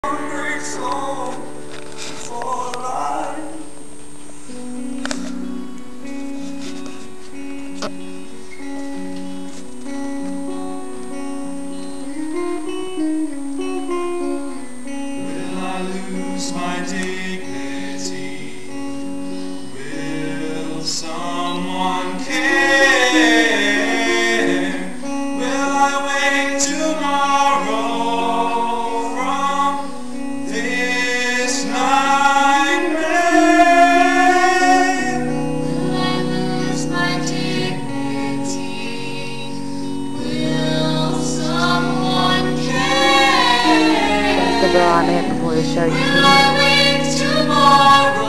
My dignity, will someone care? Will I wake tomorrow from this nightmare? Will I lose my dignity? Will someone care? That's the girl I met before the show. Will I wake tomorrow?